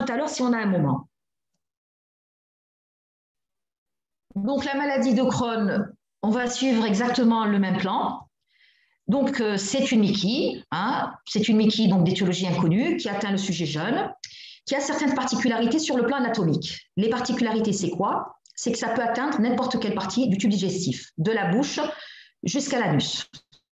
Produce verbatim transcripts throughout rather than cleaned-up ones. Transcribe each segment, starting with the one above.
tout à l'heure si on a un moment. Donc, la maladie de Crohn, on va suivre exactement le même plan. Donc, euh, c'est une Mickey, hein, c'est une Mickey donc d'étiologie inconnue qui atteint le sujet jeune, qui a certaines particularités sur le plan anatomique. Les particularités, c'est quoi? C'est que ça peut atteindre n'importe quelle partie du tube digestif, de la bouche jusqu'à l'anus.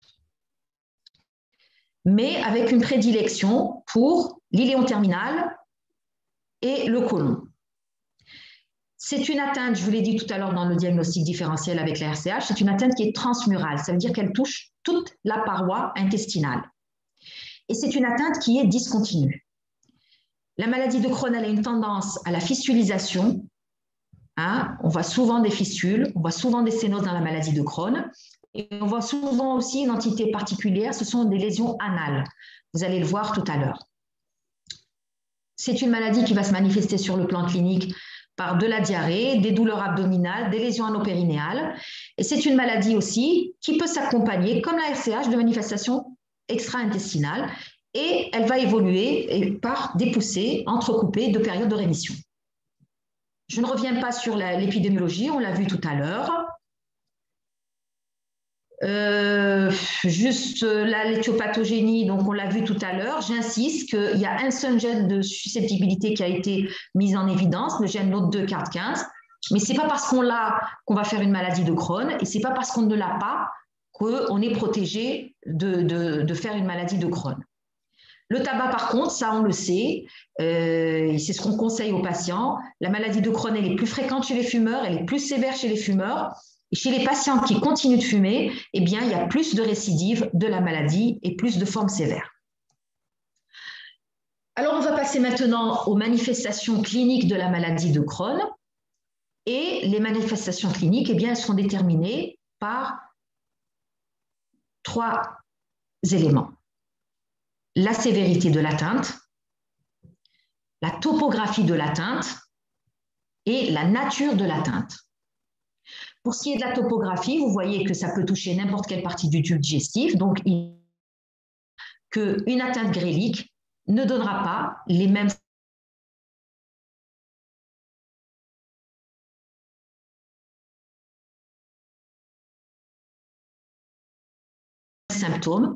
Mais avec une prédilection pour l'iléon terminal et le côlon. C'est une atteinte, je vous l'ai dit tout à l'heure dans le diagnostic différentiel avec la R C H, c'est une atteinte qui est transmurale, ça veut dire qu'elle touche toute la paroi intestinale. Et c'est une atteinte qui est discontinue. La maladie de Crohn, elle a une tendance à la fistulisation. Hein, on voit souvent des fistules, on voit souvent des sténoses dans la maladie de Crohn. Et on voit souvent aussi une entité particulière, ce sont des lésions anales. Vous allez le voir tout à l'heure. C'est une maladie qui va se manifester sur le plan clinique par de la diarrhée, des douleurs abdominales, des lésions anopérinéales. Et c'est une maladie aussi qui peut s'accompagner, comme la R C H, de manifestations extra-intestinales. Et elle va évoluer par des poussées entrecoupées de périodes de rémission. Je ne reviens pas sur l'épidémiologie, on l'a vu tout à l'heure. Euh, juste l'éthiopathogénie, donc on l'a vu tout à l'heure. J'insiste qu'il y a un seul gène de susceptibilité qui a été mis en évidence, le gène N O T deux carte quinze. Mais ce n'est pas parce qu'on l'a qu'on va faire une maladie de Crohn et ce n'est pas parce qu'on ne l'a pas qu'on est protégé de, de, de faire une maladie de Crohn. Le tabac, par contre, ça on le sait, euh, c'est ce qu'on conseille aux patients. La maladie de Crohn, elle est plus fréquente chez les fumeurs, elle est plus sévère chez les fumeurs. Et chez les patients qui continuent de fumer, eh bien, il y a plus de récidives de la maladie et plus de formes sévères. Alors, on va passer maintenant aux manifestations cliniques de la maladie de Crohn. Et les manifestations cliniques, eh bien, elles sont déterminées par trois éléments. La sévérité de l'atteinte, la topographie de l'atteinte et la nature de l'atteinte. Pour ce qui est de la topographie, vous voyez que ça peut toucher n'importe quelle partie du tube digestif, donc qu'une atteinte grélique ne donnera pas les mêmes symptômes.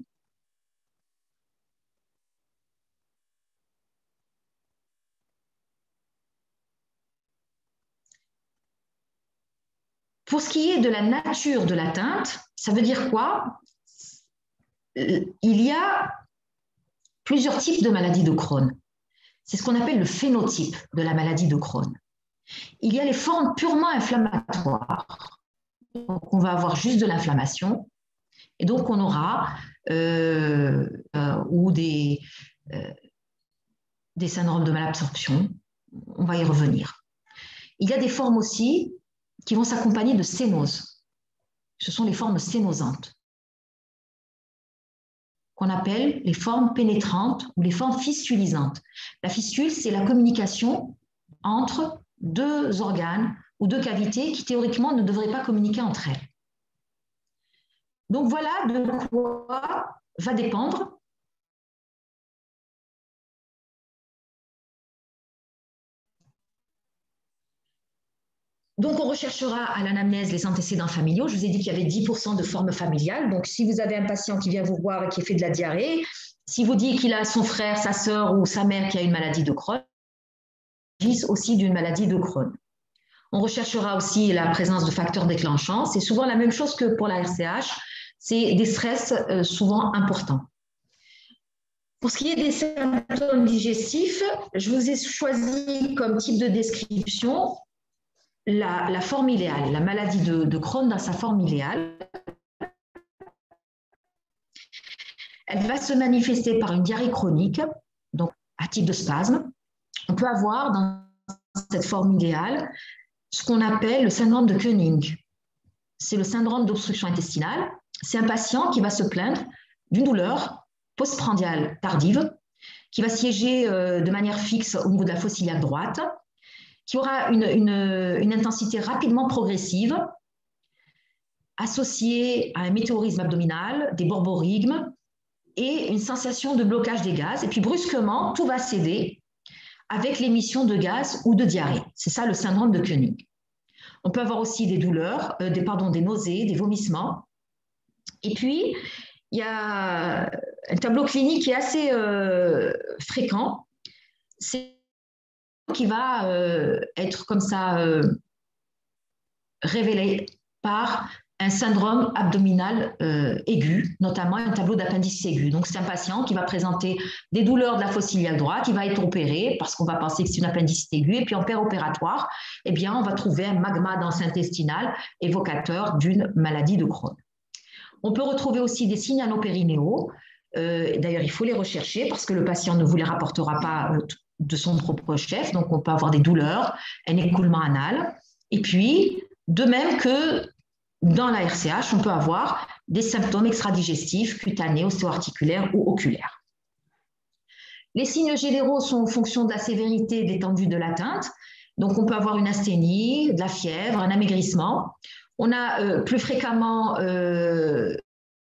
Pour ce qui est de la nature de l'atteinte, ça veut dire quoi? Il y a plusieurs types de maladies de Crohn. C'est ce qu'on appelle le phénotype de la maladie de Crohn. Il y a les formes purement inflammatoires. Donc, on va avoir juste de l'inflammation. Et donc, on aura euh, euh, ou des, euh, des syndromes de malabsorption. On va y revenir. Il y a des formes aussi qui vont s'accompagner de sténoses. Ce sont les formes sténosantes, qu'on appelle les formes pénétrantes ou les formes fistulisantes. La fistule, c'est la communication entre deux organes ou deux cavités qui théoriquement ne devraient pas communiquer entre elles. Donc voilà de quoi va dépendre Donc, on recherchera à l'anamnèse les antécédents familiaux. Je vous ai dit qu'il y avait dix pour cent de formes familiales. Donc, si vous avez un patient qui vient vous voir et qui fait de la diarrhée, si vous dites qu'il a son frère, sa sœur ou sa mère qui a une maladie de Crohn, il s'agit aussi d'une maladie de Crohn. On recherchera aussi la présence de facteurs déclenchants. C'est souvent la même chose que pour la R C H. C'est des stress souvent importants. Pour ce qui est des symptômes digestifs, je vous ai choisi comme type de description La, la forme idéale, la maladie de, de Crohn dans sa forme idéale. Elle va se manifester par une diarrhée chronique, donc à type de spasme. On peut avoir dans cette forme idéale ce qu'on appelle le syndrome de Koenig. C'est le syndrome d'obstruction intestinale. C'est un patient qui va se plaindre d'une douleur postprandiale tardive, qui va siéger euh, de manière fixe au niveau de la fosse iliaque droite, qui aura une, une, une intensité rapidement progressive, associée à un météorisme abdominal, des borborygmes et une sensation de blocage des gaz. Et puis brusquement, tout va céder avec l'émission de gaz ou de diarrhée. C'est ça le syndrome de Koenig. On peut avoir aussi des douleurs, euh, des, pardon, des nausées, des vomissements. Et puis, il y a un tableau clinique qui est assez euh, fréquent. C'est qui va euh, être comme ça euh, révélé par un syndrome abdominal euh, aigu, notamment un tableau d'appendicite aigu. Donc, c'est un patient qui va présenter des douleurs de la fosse iliaque droite, qui va être opéré parce qu'on va penser que c'est une appendicite aiguë. Et puis, en péropératoire, eh bien, on va trouver un magma dense intestinal évocateur d'une maladie de Crohn. On peut retrouver aussi des signes anopérinéaux. Euh, D'ailleurs, il faut les rechercher parce que le patient ne vous les rapportera pas euh, de son propre chef. Donc, on peut avoir des douleurs, un écoulement anal. Et puis, de même que dans la R C H, on peut avoir des symptômes extradigestifs, cutanés, ostéo-articulaires ou oculaires. Les signes généraux sont en fonction de la sévérité et de l'étendue de l'atteinte. Donc, on peut avoir une asthénie, de la fièvre, un amaigrissement. On a euh, plus fréquemment, euh,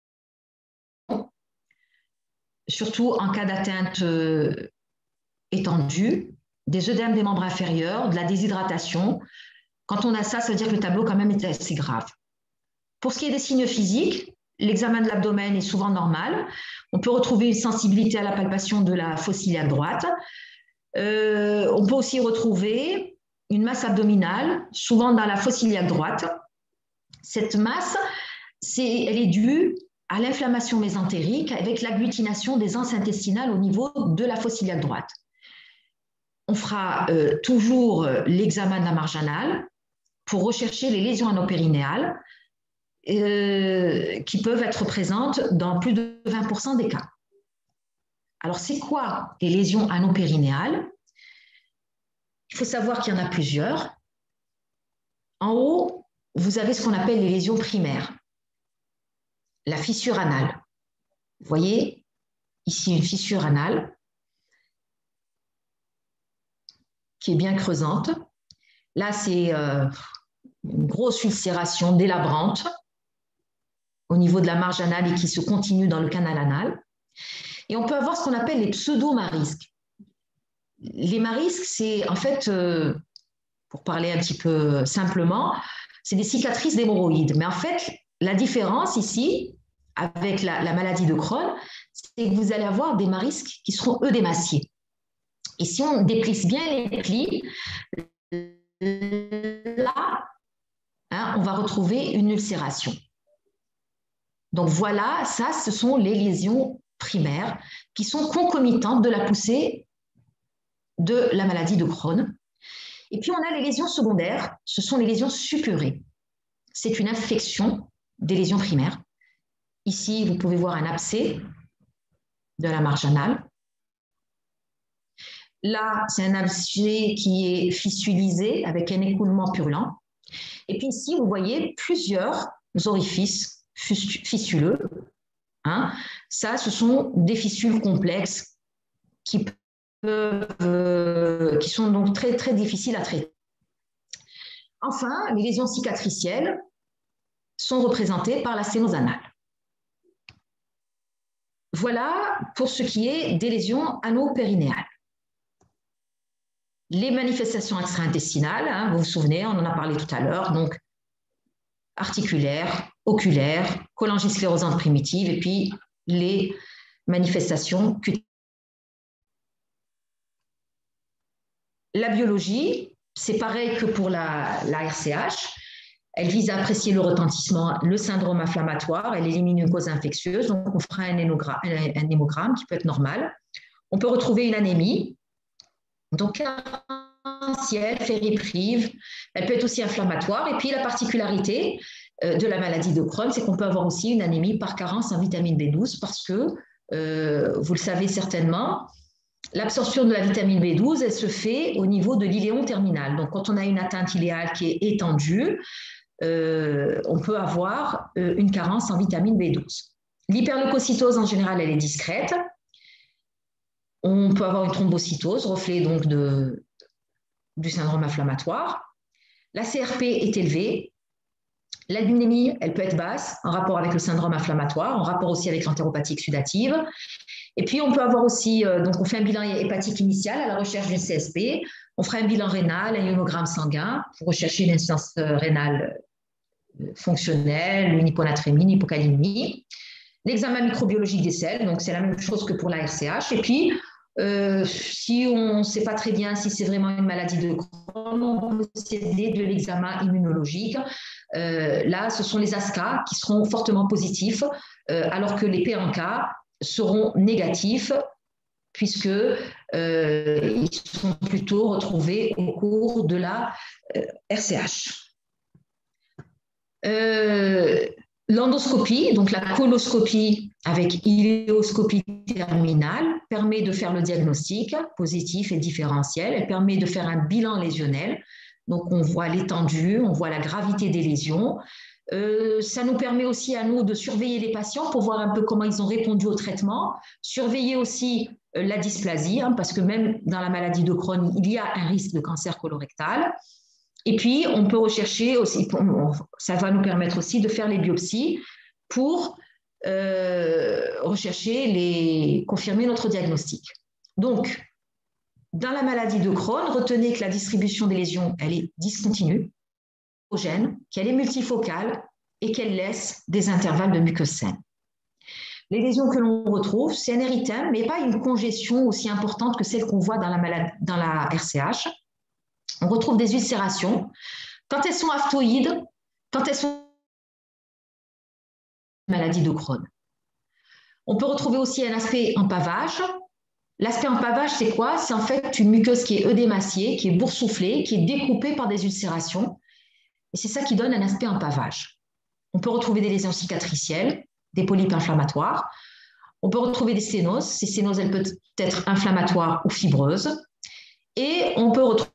surtout en cas d'atteinte euh, étendue, des œdèmes des membres inférieurs, de la déshydratation. Quand on a ça, ça veut dire que le tableau quand même est assez grave. Pour ce qui est des signes physiques, l'examen de l'abdomen est souvent normal. On peut retrouver une sensibilité à la palpation de la fosse iliaque droite. Euh, on peut aussi retrouver une masse abdominale, souvent dans la fosse iliaque droite. Cette masse, c'est, elle est due à l'inflammation mésentérique avec l'agglutination des anses intestinales au niveau de la fosse iliaque droite. On fera euh, toujours l'examen de la marge anale pour rechercher les lésions anopérinéales euh, qui peuvent être présentes dans plus de vingt pour cent des cas. Alors, c'est quoi les lésions anopérinéales? Il faut savoir qu'il y en a plusieurs. En haut, vous avez ce qu'on appelle les lésions primaires. La fissure anale. Vous voyez ici une fissure anale qui est bien creusante. Là, c'est euh, une grosse ulcération délabrante au niveau de la marge anale et qui se continue dans le canal anal. Et on peut avoir ce qu'on appelle les pseudo-marisques. Les marisques, c'est en fait, euh, pour parler un petit peu simplement, c'est des cicatrices d'hémorroïdes. Mais en fait, la différence ici, avec la, la maladie de Crohn, c'est que vous allez avoir des marisques qui seront œdémaciés. Et si on déplisse bien les plis, là, hein, on va retrouver une ulcération. Donc voilà, ça, ce sont les lésions primaires qui sont concomitantes de la poussée de la maladie de Crohn. Et puis, on a les lésions secondaires, ce sont les lésions suppurées. C'est une infection des lésions primaires. Ici, vous pouvez voir un abcès de la marge anale. Là, c'est un abcès qui est fissulisé avec un écoulement purulent. Et puis ici, vous voyez plusieurs orifices fistuleux. Hein. Ça, ce sont des fistules complexes qui peuvent, euh, qui sont donc très, très difficiles à traiter. Enfin, les lésions cicatricielles sont représentées par la sténose anale. Voilà pour ce qui est des lésions anopérinéales. Les manifestations extra-intestinales, hein, vous vous souvenez, on en a parlé tout à l'heure, donc articulaires, oculaires, cholangisclérosante primitive, et puis les manifestations cutanées. La biologie, c'est pareil que pour la, la R C H. Elle vise à apprécier le retentissement, le syndrome inflammatoire, elle élimine une cause infectieuse, donc on fera un hémogramme, un hémogramme qui peut être normal. On peut retrouver une anémie, donc carentielle, fériprive, elle peut être aussi inflammatoire. Et puis la particularité de la maladie de Crohn, c'est qu'on peut avoir aussi une anémie par carence en vitamine B douze parce que, euh, vous le savez certainement, l'absorption de la vitamine B douze, elle se fait au niveau de l'iléon terminal. Donc quand on a une atteinte iléale qui est étendue, euh, on peut avoir euh, une carence en vitamine B douze. L'hyperleucocytose, en général, elle est discrète. On peut avoir une thrombocytose, reflet donc de, du syndrome inflammatoire. La C R P est élevée. L'albuminémie, elle peut être basse, en rapport avec le syndrome inflammatoire, en rapport aussi avec l'entéropathie exsudative. Et puis, on peut avoir aussi, euh, donc on fait un bilan hépatique initial à la recherche du C S P. On fera un bilan rénal, un ionogramme sanguin pour rechercher une insuffisance rénale fonctionnelle, une hyponatrémie, une hypocalémie. L'examen microbiologique des selles, donc c'est la même chose que pour la R C H. Et puis, euh, si on ne sait pas très bien si c'est vraiment une maladie de Crohn, on peut procéder de l'examen immunologique. Euh, là, ce sont les A S C A qui seront fortement positifs, euh, alors que les P un K seront négatifs, puisque euh, ils sont plutôt retrouvés au cours de la euh, R C H. Euh, L'endoscopie, donc la coloscopie avec iléoscopie terminale, permet de faire le diagnostic positif et différentiel. Elle permet de faire un bilan lésionnel. Donc, on voit l'étendue, on voit la gravité des lésions. Euh, ça nous permet aussi à nous de surveiller les patients pour voir un peu comment ils ont répondu au traitement. Surveiller aussi euh, la dysplasie, hein, parce que même dans la maladie de Crohn, il y a un risque de cancer colorectal. Et puis, on peut rechercher aussi, ça va nous permettre aussi de faire les biopsies pour euh, rechercher, les, confirmer notre diagnostic. Donc, dans la maladie de Crohn, retenez que la distribution des lésions, elle est discontinue, qu'elle est multifocale et qu'elle laisse des intervalles de muqueuse saine. Les lésions que l'on retrouve, c'est un érythème, mais pas une congestion aussi importante que celle qu'on voit dans la, maladie, dans la R C H. On retrouve des ulcérations. Quand elles sont aftoïdes, quand elles sont maladie de Crohn. On peut retrouver aussi un aspect empavage. L'aspect empavage, c'est quoi? C'est en fait une muqueuse qui est œdémaciée, qui est boursouflée, qui est découpée par des ulcérations. Et c'est ça qui donne un aspect empavage. On peut retrouver des lésions cicatricielles, des polypes inflammatoires. On peut retrouver des sténoses. Ces sténoses, elles peuvent être inflammatoires ou fibreuses. Et on peut retrouver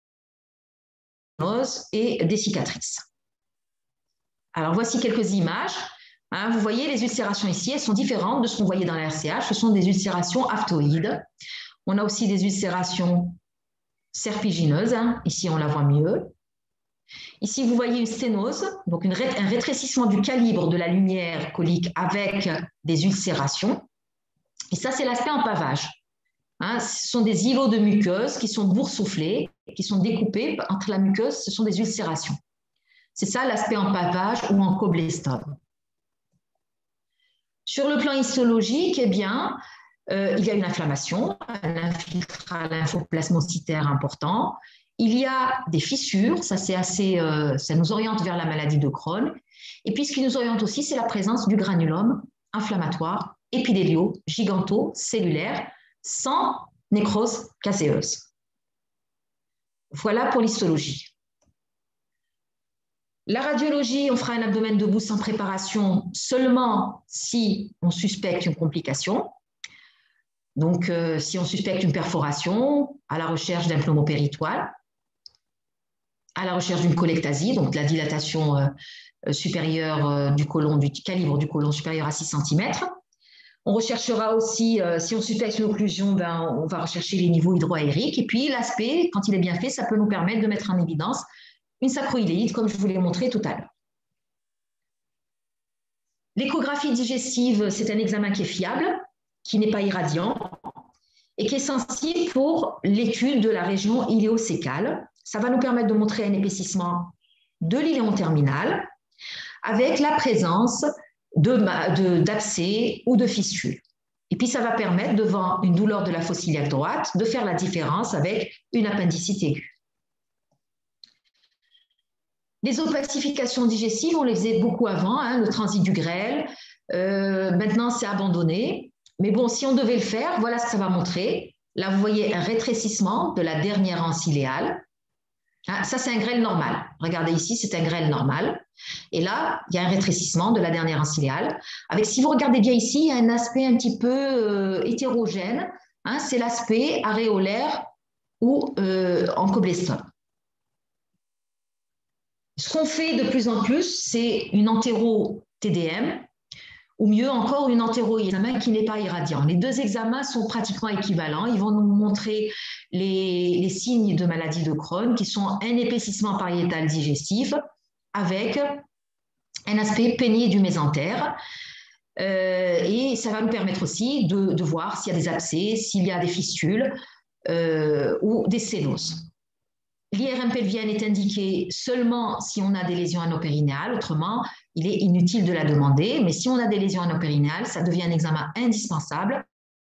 et des cicatrices. Alors, voici quelques images. Hein, vous voyez, les ulcérations ici, elles sont différentes de ce qu'on voyait dans la R C H. Ce sont des ulcérations aftoïdes. On a aussi des ulcérations serpigineuses. Hein. Ici, on la voit mieux. Ici, vous voyez une sténose, donc une, un rétrécissement du calibre de la lumière colique avec des ulcérations. Et ça, c'est l'aspect empavage. Hein, ce sont des îlots de muqueuse qui sont boursouflés, qui sont découpés entre la muqueuse, ce sont des ulcérations. C'est ça l'aspect empavage ou en coblestome. Sur le plan histologique, eh bien, euh, il y a une inflammation, un infiltrat lymphoplasmocytaire important. Il y a des fissures, ça, c'est assez, euh, ça nous oriente vers la maladie de Crohn. Et puis, ce qui nous oriente aussi, c'est la présence du granulome inflammatoire, épithélio, giganto-cellulaire, sans nécrose caséeuse. Voilà pour l'histologie. La radiologie, on fera un abdomen debout sans préparation seulement si on suspecte une complication. Donc, euh, si on suspecte une perforation, à la recherche d'un pneumopéritoile, à la recherche d'une colectasie, donc de la dilatation euh, supérieure euh, du côlon, du calibre du côlon supérieur à six centimètres. On recherchera aussi, euh, si on suspecte une occlusion, ben, on va rechercher les niveaux hydroaériques. Et puis, l'aspect, quand il est bien fait, ça peut nous permettre de mettre en évidence une sacroïléite, comme je vous l'ai montré tout à l'heure. L'échographie digestive, c'est un examen qui est fiable, qui n'est pas irradiant et qui est sensible pour l'étude de la région iléocécale. Ça va nous permettre de montrer un épaississement de l'iléon terminal avec la présence d'abcès ou de fistules. Et puis, ça va permettre, devant une douleur de la fosse iliaque droite, de faire la différence avec une appendicite aiguë. Les opacifications digestives, on les faisait beaucoup avant, hein, le transit du grêle. Euh, maintenant, c'est abandonné. Mais bon, si on devait le faire, voilà ce que ça va montrer. Là, vous voyez un rétrécissement de la dernière anse iléale. Ah, ça, c'est un grêle normal. Regardez ici, c'est un grêle normal. Et là, il y a un rétrécissement de la dernière anse iléale. Avec, si vous regardez bien ici, il y a un aspect un petit peu euh, hétérogène. Hein, c'est l'aspect aréolaire ou euh, en coblestome. Ce qu'on fait de plus en plus, c'est une entéro-T D M, ou mieux encore une entéro-examen qui n'est pas irradiant. Les deux examens sont pratiquement équivalents. Ils vont nous montrer les, les signes de maladie de Crohn, qui sont un épaississement pariétal digestif avec un aspect peigné du mésentère. Euh, et ça va nous permettre aussi de, de voir s'il y a des abcès, s'il y a des fistules euh, ou des sténoses. L'I R M pelvienne est indiquée seulement si on a des lésions anopérinéales, autrement, il est inutile de la demander, mais si on a des lésions anopérinéales, ça devient un examen indispensable,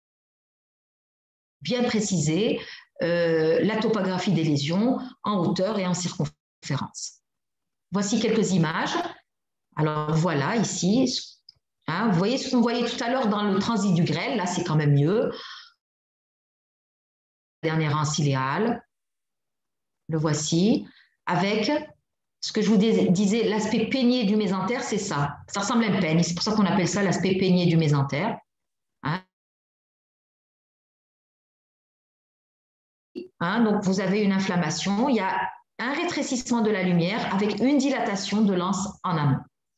bien précisé, euh, la topographie des lésions en hauteur et en circonférence. Voici quelques images. Alors voilà, ici, hein, vous voyez ce qu'on voyait tout à l'heure dans le transit du grêle, là c'est quand même mieux. Dernier rang cilial, le voici, avec ce que je vous disais, l'aspect peigné du mésentère, c'est ça. Ça ressemble à un peigne, c'est pour ça qu'on appelle ça l'aspect peigné du mésentère. Hein. Hein, donc vous avez une inflammation, il y a un rétrécissement de la lumière avec une dilatation de l'anse en amont.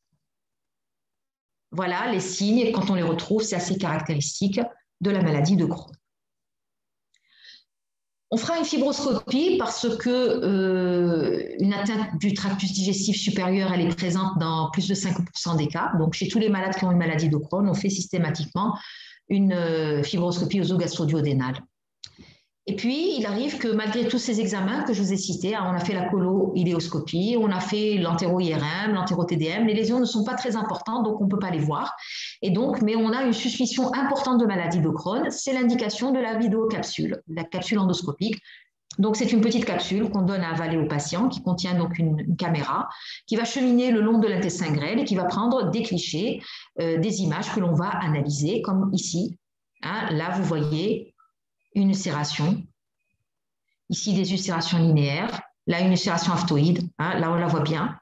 Voilà les signes, quand on les retrouve, c'est assez caractéristique de la maladie de Crohn. On fera une fibroscopie parce que euh, une atteinte du tractus digestif supérieur, elle est présente dans plus de cinq pour cent des cas. Donc, chez tous les malades qui ont une maladie de Crohn, on fait systématiquement une euh, fibroscopie œsogastro-duodénale. Et puis, il arrive que malgré tous ces examens que je vous ai cités, hein, on a fait la colo-iléoscopie, on a fait l'entéro-I R M, l'entéro-T D M, les lésions ne sont pas très importantes, donc on ne peut pas les voir. Et donc, mais on a une suspicion importante de maladie de Crohn, c'est l'indication de la vidéocapsule, la capsule endoscopique. Donc, c'est une petite capsule qu'on donne à avaler au patient, qui contient donc une, une caméra, qui va cheminer le long de l'intestin grêle et qui va prendre des clichés, euh, des images que l'on va analyser, comme ici. Hein, là, vous voyez une ulcération, ici des ulcérations linéaires, là une ulcération aftoïde, hein, là on la voit bien.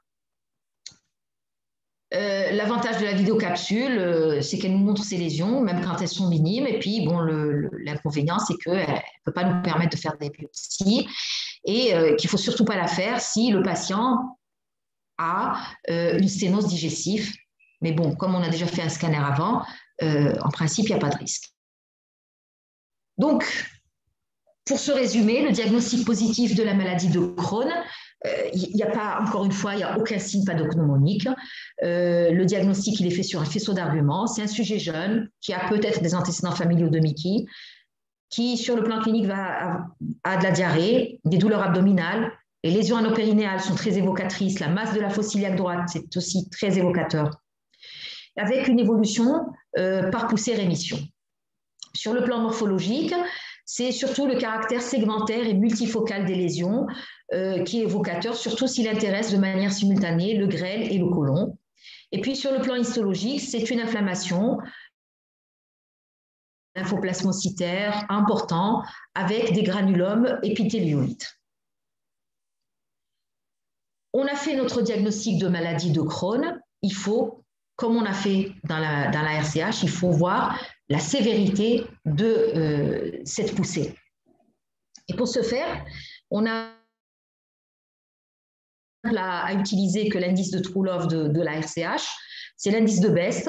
Euh, L'avantage de la vidéocapsule, euh, c'est qu'elle nous montre ces lésions, même quand elles sont minimes, et puis bon, l'inconvénient, c'est qu'elle ne peut pas nous permettre de faire des biopsies, et euh, qu'il ne faut surtout pas la faire si le patient a euh, une sténose digestive. Mais bon, comme on a déjà fait un scanner avant, euh, en principe, il n'y a pas de risque. Donc, pour se résumer, le diagnostic positif de la maladie de Crohn, il euh, n'y a pas, encore une fois, il n'y a aucun signe pathognomonique. Euh, le diagnostic, il est fait sur un faisceau d'arguments. C'est un sujet jeune qui a peut-être des antécédents familiaux de Mickey, qui, sur le plan clinique, va à, à de la diarrhée, des douleurs abdominales. Les lésions anopérinéales sont très évocatrices. La masse de la fosse iliaque droite, c'est aussi très évocateur. Avec une évolution euh, par poussée-rémission. Sur le plan morphologique, c'est surtout le caractère segmentaire et multifocal des lésions euh, qui est évocateur, surtout s'il intéresse de manière simultanée le grêle et le côlon. Et puis sur le plan histologique, c'est une inflammation lymphoplasmocytaire important avec des granulomes épithélioïdes. On a fait notre diagnostic de maladie de Crohn. Il faut, comme on a fait dans la, dans la R C H, il faut voir la sévérité de euh, cette poussée. Et pour ce faire, on a à utiliser que l'indice de True-Love de, de la R C H, c'est l'indice de Best.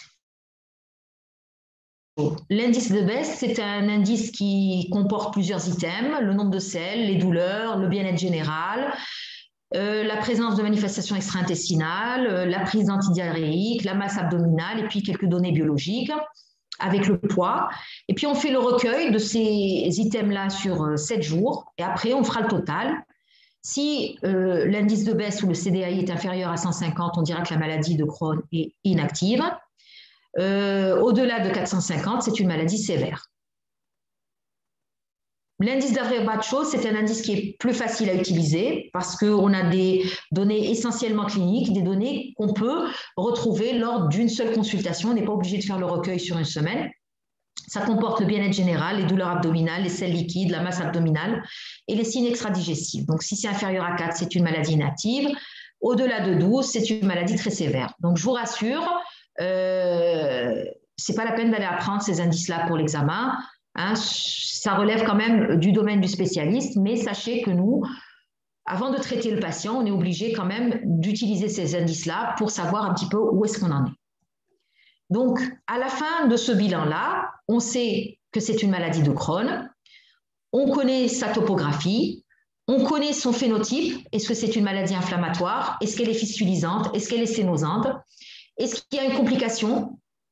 L'indice de Best, c'est un indice qui comporte plusieurs items, le nombre de selles, les douleurs, le bien-être général, euh, la présence de manifestations extra-intestinales, euh, la prise d'antidiarrhéiques, la masse abdominale et puis quelques données biologiques avec le poids. Et puis on fait le recueil de ces items-là sur sept jours et après on fera le total. Si euh, l'indice de Best ou le C D A I est inférieur à cent cinquante, on dira que la maladie de Crohn est inactive. Euh, Au-delà de quatre cent cinquante, c'est une maladie sévère. L'indice d'Avray-Bachelot, c'est un indice qui est plus facile à utiliser parce qu'on a des données essentiellement cliniques, des données qu'on peut retrouver lors d'une seule consultation. On n'est pas obligé de faire le recueil sur une semaine. Ça comporte le bien-être général, les douleurs abdominales, les selles liquides, la masse abdominale et les signes extradigestifs. Donc, si c'est inférieur à quatre, c'est une maladie inactive. Au-delà de douze, c'est une maladie très sévère. Donc, je vous rassure, euh, ce n'est pas la peine d'aller apprendre ces indices-là pour l'examen. Hein, ça relève quand même du domaine du spécialiste, mais sachez que nous, avant de traiter le patient, on est obligé quand même d'utiliser ces indices-là pour savoir un petit peu où est-ce qu'on en est. Donc, à la fin de ce bilan-là, on sait que c'est une maladie de Crohn, on connaît sa topographie, on connaît son phénotype. Est-ce que c'est une maladie inflammatoire? Est-ce qu'elle est fistulisante? Est-ce qu'elle est sténosante? Est-ce qu'il y a une complication?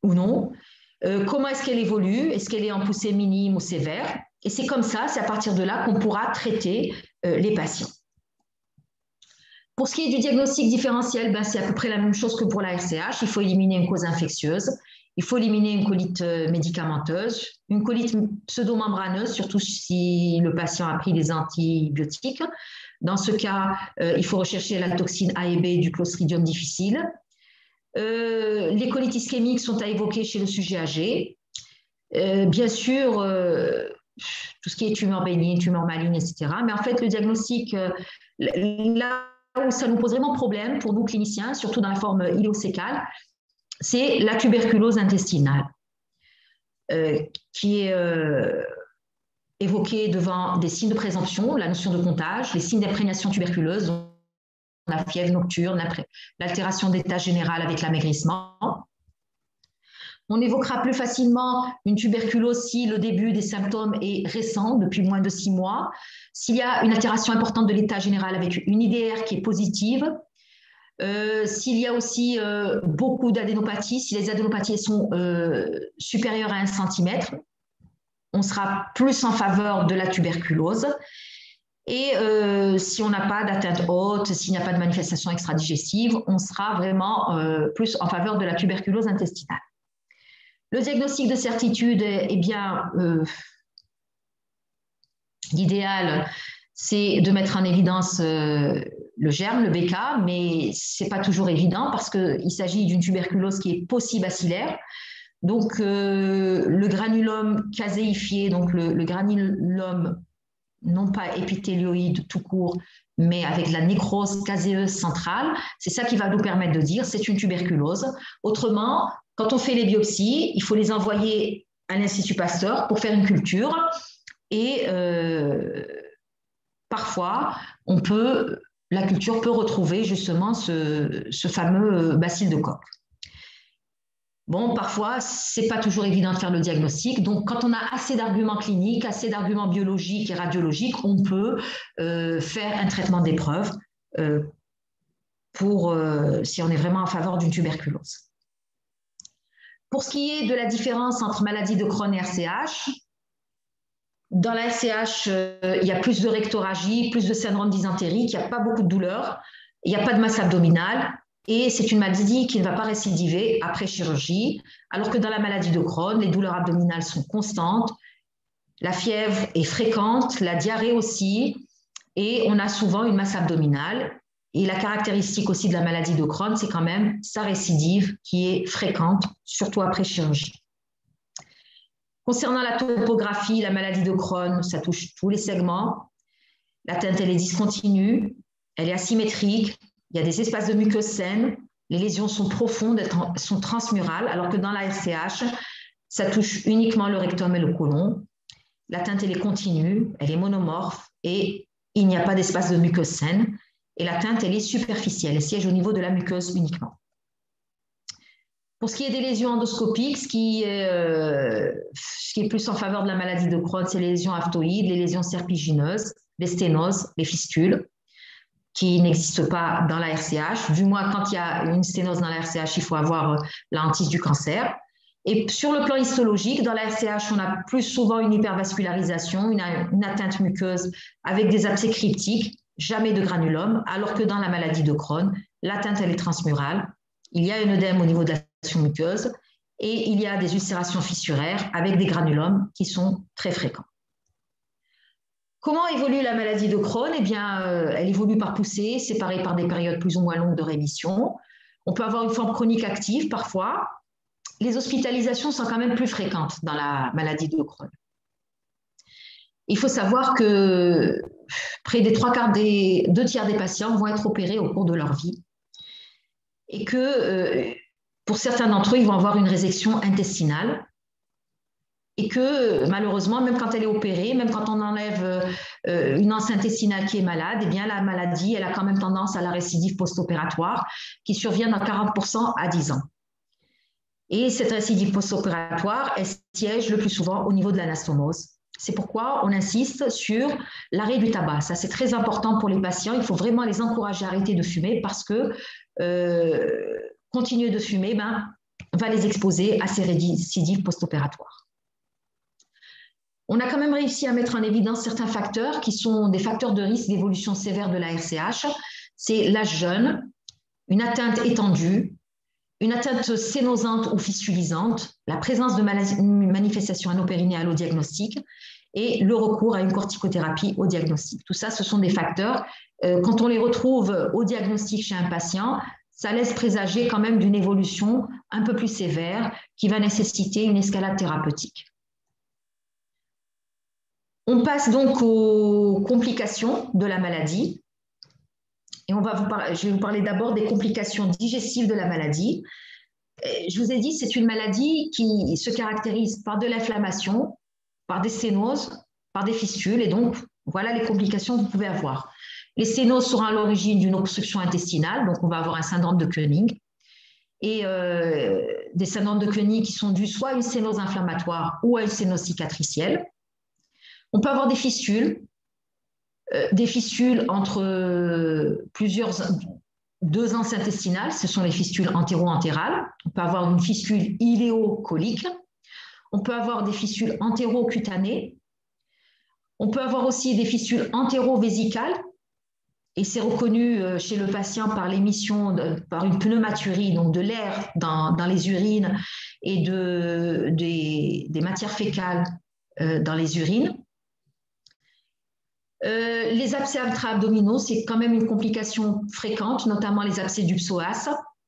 ou non, euh, comment est-ce qu'elle évolue, est-ce qu'elle est en poussée minime ou sévère, et c'est comme ça, c'est à partir de là qu'on pourra traiter euh, les patients. Pour ce qui est du diagnostic différentiel, ben, c'est à peu près la même chose que pour la R C H. Il faut éliminer une cause infectieuse, il faut éliminer une colite médicamenteuse, une colite pseudomembraneuse, surtout si le patient a pris des antibiotiques. Dans ce cas, euh, il faut rechercher la toxine A et B du Clostridium difficile. Euh, les colites ischémiques sont à évoquer chez le sujet âgé. Euh, bien sûr, euh, tout ce qui est tumeur bénigne, tumeur maligne, et cetera. Mais en fait, le diagnostic, euh, là où ça nous pose vraiment problème pour nous cliniciens, surtout dans la forme iléocécale, c'est la tuberculose intestinale, euh, qui est euh, évoquée devant des signes de présomption, la notion de comptage, les signes d'imprégnation tuberculeuse, la fièvre nocturne, l'altération d'état général avec l'amaigrissement. On évoquera plus facilement une tuberculose si le début des symptômes est récent, depuis moins de six mois, s'il y a une altération importante de l'état général avec une I D R qui est positive, euh, s'il y a aussi euh, beaucoup d'adénopathies, si les adénopathies sont euh, supérieures à un centimètre, on sera plus en faveur de la tuberculose. Et euh, si on n'a pas d'atteinte haute, s'il n'y a pas de manifestation extradigestive, on sera vraiment euh, plus en faveur de la tuberculose intestinale. Le diagnostic de certitude, eh bien, euh, l'idéal, c'est de mettre en évidence euh, le germe, le B K, mais ce n'est pas toujours évident parce qu'il s'agit d'une tuberculose qui est paucibacillaire. Donc, euh, le granulome caséifié, donc le, le granulome non pas épithélioïde tout court, mais avec la nécrose caséeuse centrale, c'est ça qui va nous permettre de dire c'est une tuberculose. Autrement, quand on fait les biopsies, il faut les envoyer à l'Institut Pasteur pour faire une culture et euh, parfois, on peut, la culture peut retrouver justement ce, ce fameux bacille de Koch. Bon, parfois, ce n'est pas toujours évident de faire le diagnostic. Donc, quand on a assez d'arguments cliniques, assez d'arguments biologiques et radiologiques, on peut euh, faire un traitement d'épreuve euh, pour euh, si on est vraiment en faveur d'une tuberculose. Pour ce qui est de la différence entre maladie de Crohn et R C H, dans la R C H, euh, il y a plus de rectorragie, plus de syndrome dysentérique, il n'y a pas beaucoup de douleur, il n'y a pas de masse abdominale. Et c'est une maladie qui ne va pas récidiver après chirurgie, alors que dans la maladie de Crohn, les douleurs abdominales sont constantes, la fièvre est fréquente, la diarrhée aussi, et on a souvent une masse abdominale. Et la caractéristique aussi de la maladie de Crohn, c'est quand même sa récidive qui est fréquente, surtout après chirurgie. Concernant la topographie, la maladie de Crohn, ça touche tous les segments. L'atteinte, elle est discontinue, elle est asymétrique. Il y a des espaces de muqueuse saine, les lésions sont profondes, elles sont transmurales, alors que dans la R C H, ça touche uniquement le rectum et le côlon. L'atteinte, elle est continue, elle est monomorphe et il n'y a pas d'espace de muqueuse saine. Et l'atteinte, elle est superficielle, elle siège au niveau de la muqueuse uniquement. Pour ce qui est des lésions endoscopiques, ce qui est, euh, ce qui est plus en faveur de la maladie de Crohn, c'est les lésions aftoïdes, les lésions serpigineuses, les sténoses, les fistules, qui n'existent pas dans la R C H. Du moins, quand il y a une sténose dans la R C H, il faut avoir la hantise du cancer. Et sur le plan histologique, dans la R C H, on a plus souvent une hypervascularisation, une, une atteinte muqueuse avec des abcès cryptiques, jamais de granulome, alors que dans la maladie de Crohn, l'atteinte, elle est transmurale. Il y a un œdème au niveau de l'action muqueuse et il y a des ulcérations fissuraires avec des granulomes qui sont très fréquents. Comment évolue la maladie de Crohn? Eh bien, euh, elle évolue par poussée, séparée par des périodes plus ou moins longues de rémission. On peut avoir une forme chronique active parfois. Les hospitalisations sont quand même plus fréquentes dans la maladie de Crohn. Il faut savoir que près des trois quarts des deux tiers des patients vont être opérés au cours de leur vie et que euh, pour certains d'entre eux, ils vont avoir une résection intestinale. Et que malheureusement, même quand elle est opérée, même quand on enlève euh, une anse intestinale qui est malade, eh bien, la maladie, elle a quand même tendance à la récidive post-opératoire qui survient dans quarante pour cent à dix ans. Et cette récidive post-opératoire, elle siège le plus souvent au niveau de l'anastomose. C'est pourquoi on insiste sur l'arrêt du tabac. Ça, c'est très important pour les patients. Il faut vraiment les encourager à arrêter de fumer parce que euh, continuer de fumer, ben, va les exposer à ces récidives post-opératoires. On a quand même réussi à mettre en évidence certains facteurs qui sont des facteurs de risque d'évolution sévère de la R C H. C'est l'âge jeune, une atteinte étendue, une atteinte sénosante ou fistulisante, la présence de manifestations anopérinéales au diagnostic et le recours à une corticothérapie au diagnostic. Tout ça, ce sont des facteurs. Euh, quand on les retrouve au diagnostic chez un patient, ça laisse présager quand même d'une évolution un peu plus sévère qui va nécessiter une escalade thérapeutique. On passe donc aux complications de la maladie. Et on va vous parler, je vais vous parler d'abord des complications digestives de la maladie. Je vous ai dit, c'est une maladie qui se caractérise par de l'inflammation, par des sténoses, par des fistules. Et donc, voilà les complications que vous pouvez avoir. Les sténoses seront à l'origine d'une obstruction intestinale, donc on va avoir un syndrome de Koenig. Et euh, des syndromes de Koenig qui sont dus soit à une sténose inflammatoire ou à une sténose cicatricielle. On peut avoir des fistules, euh, des fistules entre euh, plusieurs, deux anses intestinales, ce sont les fistules entéro-entérales. On peut avoir une fistule iléocolique. On peut avoir des fistules entérocutanées. On peut avoir aussi des fistules entérovésicales. Et c'est reconnu chez le patient par l'émission, par une pneumaturie, donc de l'air dans, dans les urines et de, des, des matières fécales euh, dans les urines. Euh, les abcès intra-abdominaux, c'est quand même une complication fréquente, notamment les abcès du psoas.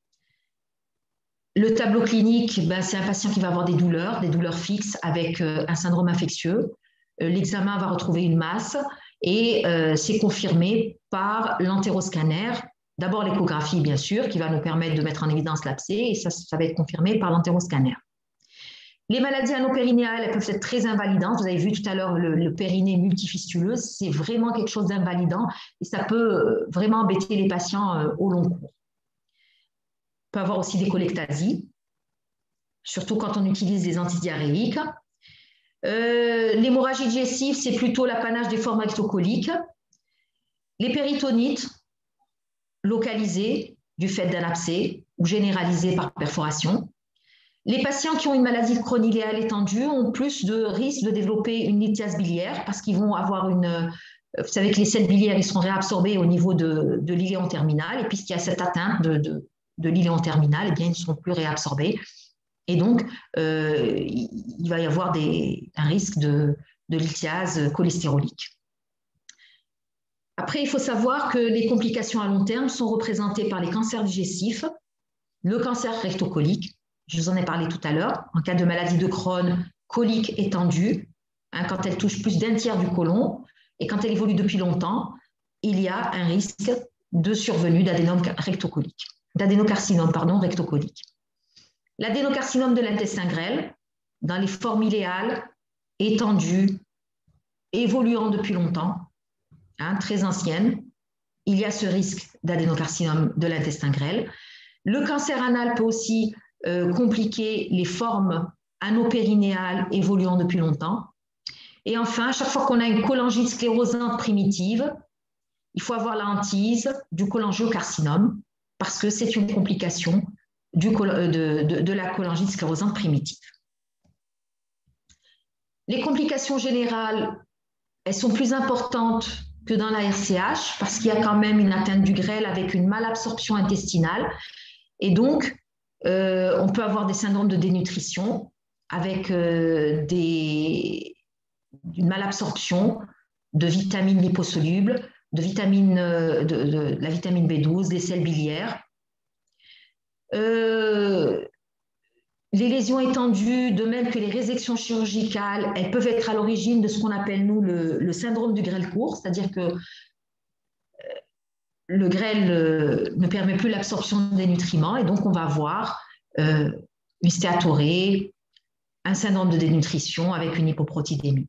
Le tableau clinique, ben, c'est un patient qui va avoir des douleurs, des douleurs fixes avec euh, un syndrome infectieux. Euh, l'examen va retrouver une masse et euh, c'est confirmé par l'entéroscanner. D'abord l'échographie, bien sûr, qui va nous permettre de mettre en évidence l'abcès et ça, ça va être confirmé par l'entéroscanner. Les maladies anopérinéales, elles peuvent être très invalidantes. Vous avez vu tout à l'heure le, le périnée multifistuleux, c'est vraiment quelque chose d'invalidant et ça peut vraiment embêter les patients euh, au long cours. On peut avoir aussi des cholectasies, surtout quand on utilise des antidiarrhéiques. Euh, L'hémorragie digestive, c'est plutôt l'apanage des formes rectocoliques. Les péritonites localisées du fait d'un abcès ou généralisées par perforation. Les patients qui ont une maladie chroniléale étendue ont plus de risques de développer une lithiase biliaire parce qu'ils vont avoir une... Vous savez que les sels biliaires, ils seront réabsorbés au niveau de, de l'iléon terminal et puisqu'il y a cette atteinte de, de, de l'iléon terminal, eh bien, ils ne seront plus réabsorbés. Et donc, euh, il va y avoir des, un risque de, de lithiase cholestérolique. Après, il faut savoir que les complications à long terme sont représentées par les cancers digestifs, le cancer rectocolique, je vous en ai parlé tout à l'heure, en cas de maladie de Crohn, colique étendue, hein, quand elle touche plus d'un tiers du côlon, et quand elle évolue depuis longtemps, il y a un risque de survenue d'adénome rectocolique, d'adénocarcinome pardon, rectocolique. L'adénocarcinome de l'intestin grêle, dans les formes iléales, étendues, évoluant depuis longtemps, hein, très anciennes, il y a ce risque d'adénocarcinome de l'intestin grêle. Le cancer anal peut aussi euh, compliquer les formes anopérinéales évoluant depuis longtemps. Et enfin, chaque fois qu'on a une cholangite sclérosante primitive, il faut avoir la hantise du cholangiocarcinome parce que c'est une complication du, de, de, de la cholangite sclérosante primitive. Les complications générales, elles sont plus importantes que dans la R C H parce qu'il y a quand même une atteinte du grêle avec une malabsorption intestinale. Et donc, euh, on peut avoir des syndromes de dénutrition avec euh, des, une malabsorption de vitamines liposolubles, de, vitamines, de, de, de la vitamine B douze, des sels biliaires. Euh, les lésions étendues, de même que les résections chirurgicales, elles peuvent être à l'origine de ce qu'on appelle, nous, le, le syndrome du grêle court, c'est-à-dire que le grêle euh, ne permet plus l'absorption des nutriments et donc on va avoir euh, une stéatorée, un syndrome de dénutrition avec une hypoprotidémie.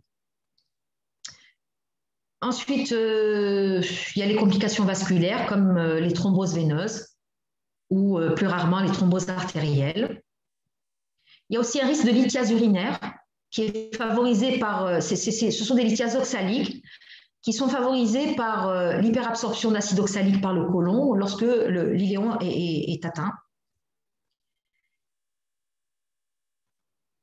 Ensuite, euh, il y a les complications vasculaires comme euh, les thromboses veineuses ou euh, plus rarement les thromboses artérielles. Il y a aussi un risque de lithiase urinaire qui est favorisé par, euh, c'est, c'est, ce sont des lithiases oxaliques qui sont favorisées par euh, l'hyperabsorption d'acide oxalique par le côlon lorsque l'iléon est, est, est atteint.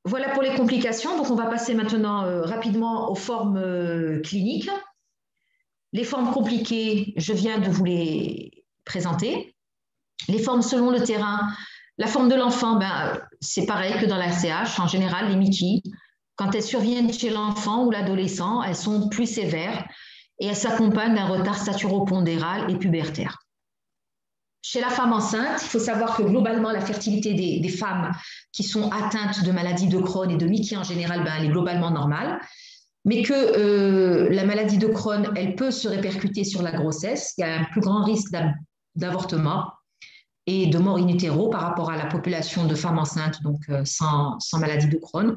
Voilà pour les complications. Donc, on va passer maintenant euh, rapidement aux formes euh, cliniques. Les formes compliquées, je viens de vous les présenter. Les formes selon le terrain, la forme de l'enfant, ben, c'est pareil que dans la R C H. En général, les M I C I, quand elles surviennent chez l'enfant ou l'adolescent, elles sont plus sévères et elles s'accompagnent d'un retard staturopondéral et pubertaire. Chez la femme enceinte, il faut savoir que globalement, la fertilité des, des femmes qui sont atteintes de maladies de Crohn et de M I C I en général, ben, elle est globalement normale, mais que euh, la maladie de Crohn, elle peut se répercuter sur la grossesse. Il y a un plus grand risque d'avortement et de mort in utero par rapport à la population de femmes enceintes, donc euh, sans, sans maladie de Crohn.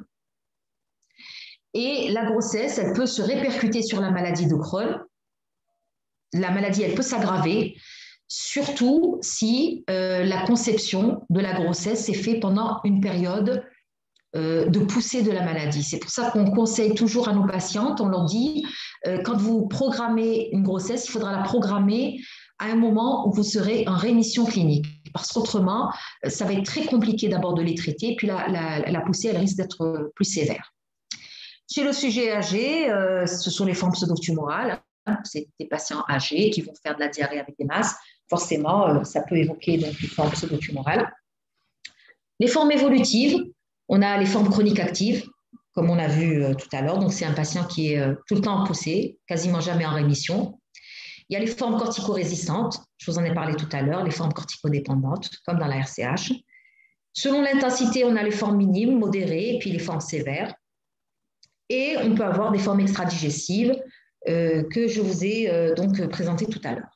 Et la grossesse, elle peut se répercuter sur la maladie de Crohn. La maladie, elle peut s'aggraver, surtout si euh, la conception de la grossesse est faite pendant une période euh, de poussée de la maladie. C'est pour ça qu'on conseille toujours à nos patientes, on leur dit, euh, quand vous programmez une grossesse, il faudra la programmer à un moment où vous serez en rémission clinique. Parce qu'autrement, ça va être très compliqué d'abord de les traiter, puis la, la, la poussée, elle risque d'être plus sévère. Chez le sujet âgé, euh, ce sont les formes pseudotumorales. C'est des patients âgés qui vont faire de la diarrhée avec des masses. Forcément, euh, ça peut évoquer donc une forme pseudotumorale. Les formes évolutives, on a les formes chroniques actives, comme on a vu euh, tout à l'heure. Donc, c'est un patient qui est euh, tout le temps en poussée, quasiment jamais en rémission. Il y a les formes corticorésistantes, je vous en ai parlé tout à l'heure, les formes corticodépendantes, comme dans la R C H. Selon l'intensité, on a les formes minimes, modérées, et puis les formes sévères. Et on peut avoir des formes extradigestives euh, que je vous ai euh, donc présentées tout à l'heure.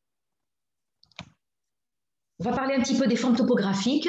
On va parler un petit peu des formes topographiques.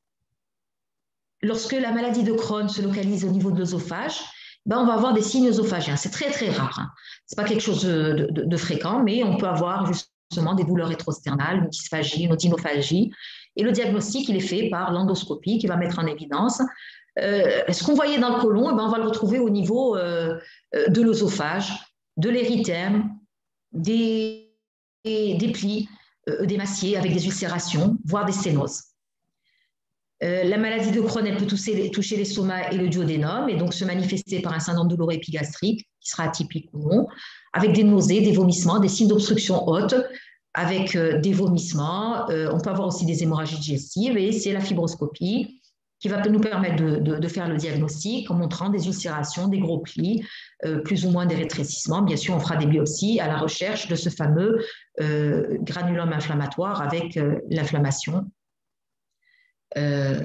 Lorsque la maladie de Crohn se localise au niveau de l'œsophage, ben on va avoir des signes œsophagiens. C'est très, très rare. Hein. Ce n'est pas quelque chose de, de, de fréquent, mais on peut avoir justement des douleurs rétrosternales, une dysphagie, une odynophagie. Et le diagnostic, il est fait par l'endoscopie qui va mettre en évidence Euh, ce qu'on voyait dans le côlon, eh ben, on va le retrouver au niveau euh, de l'œsophage, de l'érythème, des, des plis euh, édémaciés avec des ulcérations, voire des sténoses. Euh, la maladie de Crohn, elle peut toucher, toucher l'estomac et le duodénum et donc se manifester par un syndrome douloureux épigastrique qui sera atypique ou non, avec des nausées, des vomissements, des signes d'obstruction haute, avec euh, des vomissements. Euh, on peut avoir aussi des hémorragies digestives et c'est la fibroscopie qui va nous permettre de, de, de faire le diagnostic en montrant des ulcérations, des gros plis, euh, plus ou moins des rétrécissements. Bien sûr, on fera des biopsies à la recherche de ce fameux euh, granulome inflammatoire avec euh, l'inflammation, euh,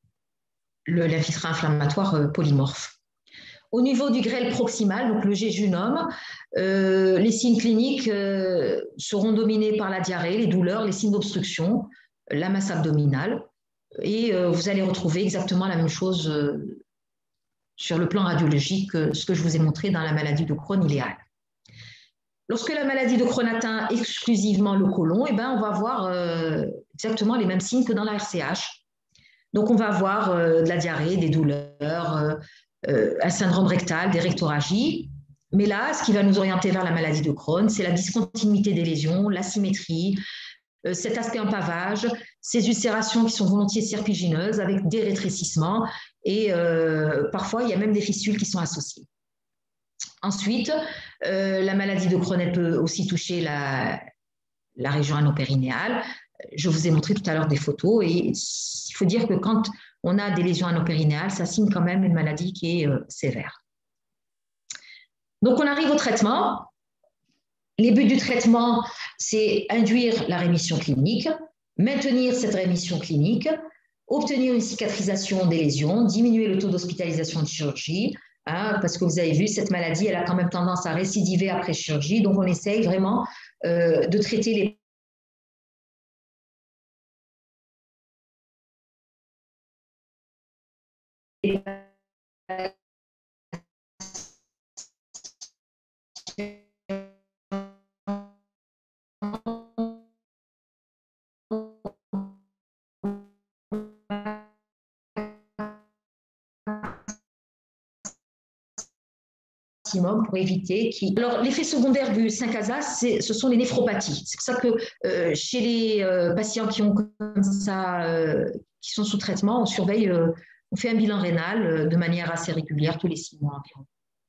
le lymphocyte inflammatoire euh, polymorphe. Au niveau du grêle proximal, donc le jéjunum, euh, les signes cliniques euh, seront dominés par la diarrhée, les douleurs, les signes d'obstruction, la masse abdominale. Et euh, vous allez retrouver exactement la même chose euh, sur le plan radiologique que ce que je vous ai montré dans la maladie de Crohn iléale. Lorsque la maladie de Crohn atteint exclusivement le côlon, eh ben, on va avoir euh, exactement les mêmes signes que dans la R C H. Donc, on va avoir euh, de la diarrhée, des douleurs, euh, euh, un syndrome rectal, des rectorragies. Mais là, ce qui va nous orienter vers la maladie de Crohn, c'est la discontinuité des lésions, l'asymétrie, euh, cet aspect en pavage, ces ulcérations qui sont volontiers serpigineuses avec des rétrécissements et euh, parfois il y a même des fistules qui sont associées. Ensuite, euh, la maladie de Crohn elle peut aussi toucher la, la région anopérinéale. Je vous ai montré tout à l'heure des photos et il faut dire que quand on a des lésions anopérinéales, ça signe quand même une maladie qui est euh, sévère. Donc on arrive au traitement. Les buts du traitement, c'est induire la rémission clinique, maintenir cette rémission clinique, obtenir une cicatrisation des lésions, diminuer le taux d'hospitalisation de chirurgie, hein, parce que vous avez vu, cette maladie, elle a quand même tendance à récidiver après chirurgie, donc on essaye vraiment euh, de traiter les pour éviter qui. Alors, l'effet secondaire du cinq A S A, ce sont les néphropathies. C'est pour ça que euh, chez les euh, patients qui ont comme ça, euh, qui sont sous traitement, on surveille euh, on fait un bilan rénal de manière assez régulière, tous les six mois environ.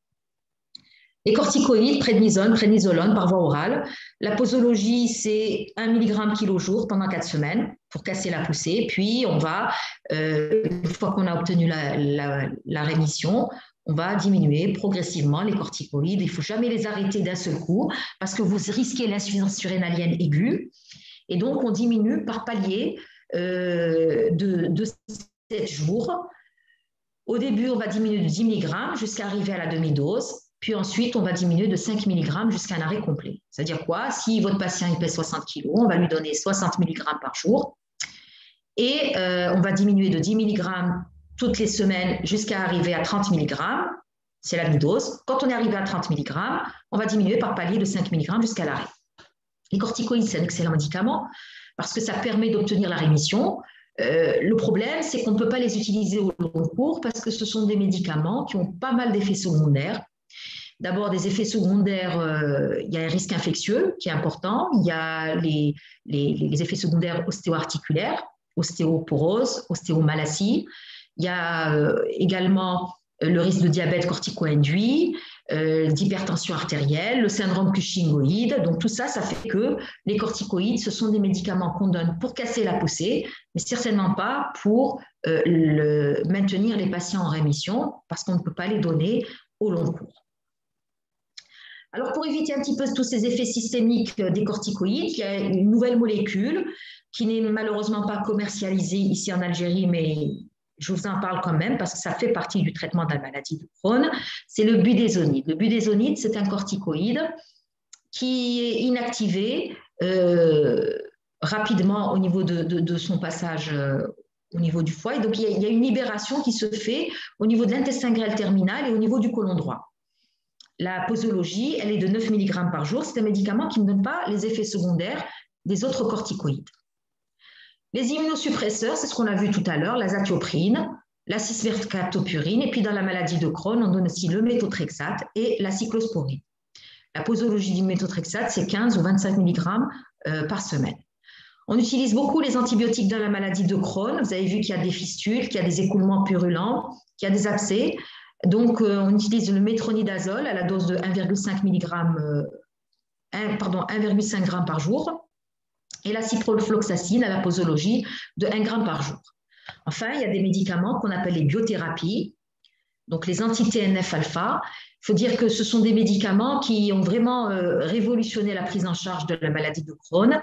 Les corticoïdes, prednisone, prednisolone par voie orale. La posologie, c'est un milligramme kilo jour pendant quatre semaines pour casser la poussée. Puis, on va, euh, une fois qu'on a obtenu la, la, la rémission, on va diminuer progressivement les corticoïdes. Il ne faut jamais les arrêter d'un seul coup parce que vous risquez l'insuffisance surrénalienne aiguë. Et donc, on diminue par palier euh, de, de sept jours. Au début, on va diminuer de dix milligrammes jusqu'à arriver à la demi-dose. Puis ensuite, on va diminuer de cinq milligrammes jusqu'à un arrêt complet. C'est-à-dire quoi? Si votre patient il pèse soixante kilos, on va lui donner soixante milligrammes par jour. Et euh, on va diminuer de dix milligrammes toutes les semaines jusqu'à arriver à trente milligrammes. C'est la mi-dose. Quand on est arrivé à trente milligrammes, on va diminuer par palier de cinq milligrammes jusqu'à l'arrêt. Les corticoïdes, c'est un excellent médicament parce que ça permet d'obtenir la rémission. Euh, le problème, c'est qu'on ne peut pas les utiliser au long cours parce que ce sont des médicaments qui ont pas mal d'effets secondaires. D'abord, des effets secondaires, euh, il y a un risque infectieux qui est important, il y a les, les, les effets secondaires ostéo-articulaires, ostéoporose, ostéomalacie, il y a euh, également le risque de diabète cortico-induit, euh, d'hypertension artérielle, le syndrome Cushing-Oïde. Donc tout ça, ça fait que les corticoïdes, ce sont des médicaments qu'on donne pour casser la poussée, mais certainement pas pour euh, le, maintenir les patients en rémission, parce qu'on ne peut pas les donner au long cours. Alors, pour éviter un petit peu tous ces effets systémiques des corticoïdes, il y a une nouvelle molécule qui n'est malheureusement pas commercialisée ici en Algérie, mais je vous en parle quand même parce que ça fait partie du traitement de la maladie de Crohn. C'est le budesonide. Le budesonide, c'est un corticoïde qui est inactivé euh, rapidement au niveau de, de, de son passage euh, au niveau du foie. Et donc, il y, a, il y a une libération qui se fait au niveau de l'intestin grêle terminal et au niveau du côlon droit. La posologie, elle est de neuf milligrammes par jour. C'est un médicament qui ne donne pas les effets secondaires des autres corticoïdes. Les immunosuppresseurs, c'est ce qu'on a vu tout à l'heure, l'azatioprine, la cismercaptopurine, et puis dans la maladie de Crohn, on donne aussi le méthotrexate et la cyclosporine. La posologie du méthotrexate, c'est quinze ou vingt-cinq milligrammes euh, par semaine. On utilise beaucoup les antibiotiques dans la maladie de Crohn. Vous avez vu qu'il y a des fistules, qu'il y a des écoulements purulents, qu'il y a des abcès. Donc, euh, on utilise le métronidazole à la dose de un virgule cinq milligrammes, euh, un, pardon, un virgule cinq grammes par jour et la ciprofloxacine à la posologie de un gramme par jour. Enfin, il y a des médicaments qu'on appelle les biothérapies, donc les anti-T N F alpha. Il faut dire que ce sont des médicaments qui ont vraiment euh, révolutionné la prise en charge de la maladie de Crohn.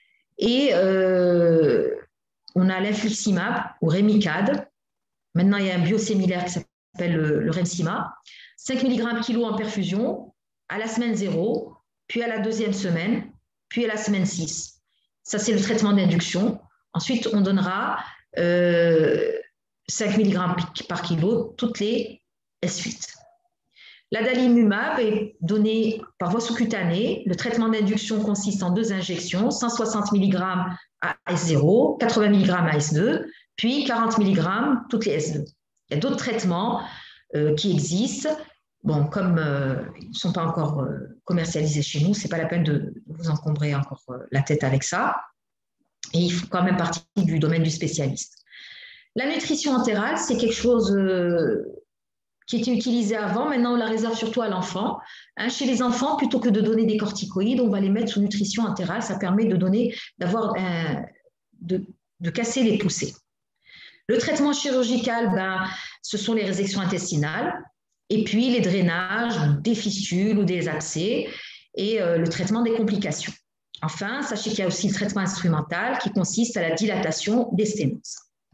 Et euh, on a l'infliximab ou Remicade. Maintenant, il y a un biosimilaire qui s'appelle le, le Remsima. cinq milligrammes kilo en perfusion à la semaine zéro, puis à la deuxième semaine, puis à la semaine six. Ça, c'est le traitement d'induction. Ensuite, on donnera euh, cinq milligrammes par kilo toutes les S huit. L'adalimumab est donné par voie sous-cutanée. Le traitement d'induction consiste en deux injections, cent soixante milligrammes à S zéro, quatre-vingts milligrammes à S deux, puis quarante milligrammes toutes les S deux. Il y a d'autres traitements euh, qui existent. Bon, comme euh, ils ne sont pas encore euh, commercialisés chez nous, ce n'est pas la peine de vous encombrer encore euh, la tête avec ça. Et il faut quand même partie du domaine du spécialiste. La nutrition entérale, c'est quelque chose euh, qui était utilisé avant. Maintenant, on la réserve surtout à l'enfant. Hein, chez les enfants, plutôt que de donner des corticoïdes, on va les mettre sous nutrition entérale. Ça permet de donner, d'avoir, un, de, de casser les poussées. Le traitement chirurgical, ben, ce sont les résections intestinales. Et puis les drainages des fistules ou des abcès et euh, le traitement des complications. Enfin, sachez qu'il y a aussi le traitement instrumental qui consiste à la dilatation des sténoses.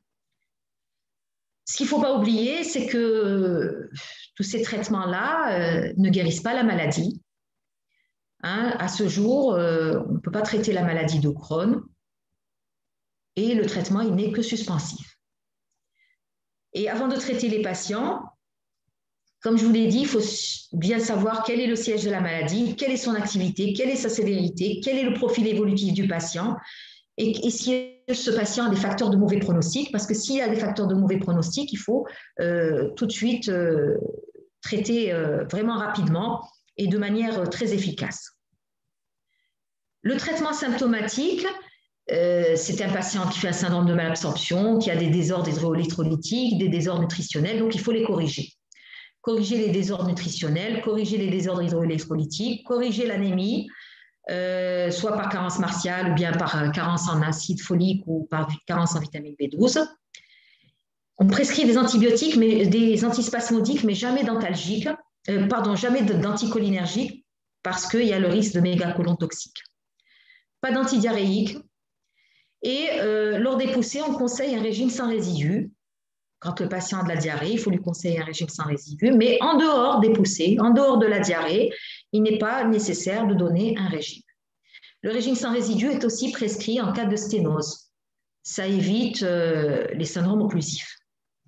Ce qu'il ne faut pas oublier, c'est que euh, tous ces traitements-là euh, ne guérissent pas la maladie. Hein, à ce jour, euh, on ne peut pas traiter la maladie de Crohn et le traitement il n'est que suspensif. Et avant de traiter les patients, comme je vous l'ai dit, il faut bien savoir quel est le siège de la maladie, quelle est son activité, quelle est sa sévérité, quel est le profil évolutif du patient et, et si ce patient a des facteurs de mauvais pronostic, parce que s'il y a des facteurs de mauvais pronostic, il faut euh, tout de suite euh, traiter euh, vraiment rapidement et de manière très efficace. Le traitement symptomatique, Euh, c'est un patient qui fait un syndrome de malabsorption, qui a des désordres hydroélectrolytiques, des désordres nutritionnels, donc il faut les corriger. Corriger les désordres nutritionnels, corriger les désordres hydroélectrolytiques, corriger l'anémie, euh, soit par carence martiale ou bien par carence en acide folique ou par carence en vitamine B douze. On prescrit des antibiotiques, mais des antispasmodiques, mais jamais d'antalgiques, euh, pardon, jamais d'anticholinergiques, parce qu'il y a le risque de mégacolon toxique. Pas d'antidiarrhéiques. Et euh, lors des poussées, on conseille un régime sans résidus. Quand le patient a de la diarrhée, il faut lui conseiller un régime sans résidus. Mais en dehors des poussées, en dehors de la diarrhée, il n'est pas nécessaire de donner un régime. Le régime sans résidus est aussi prescrit en cas de sténose. Ça évite euh, les syndromes occlusifs.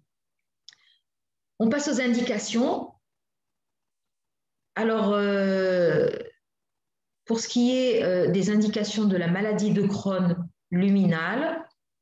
On passe aux indications. Alors, euh, pour ce qui est euh, des indications de la maladie de Crohn luminale,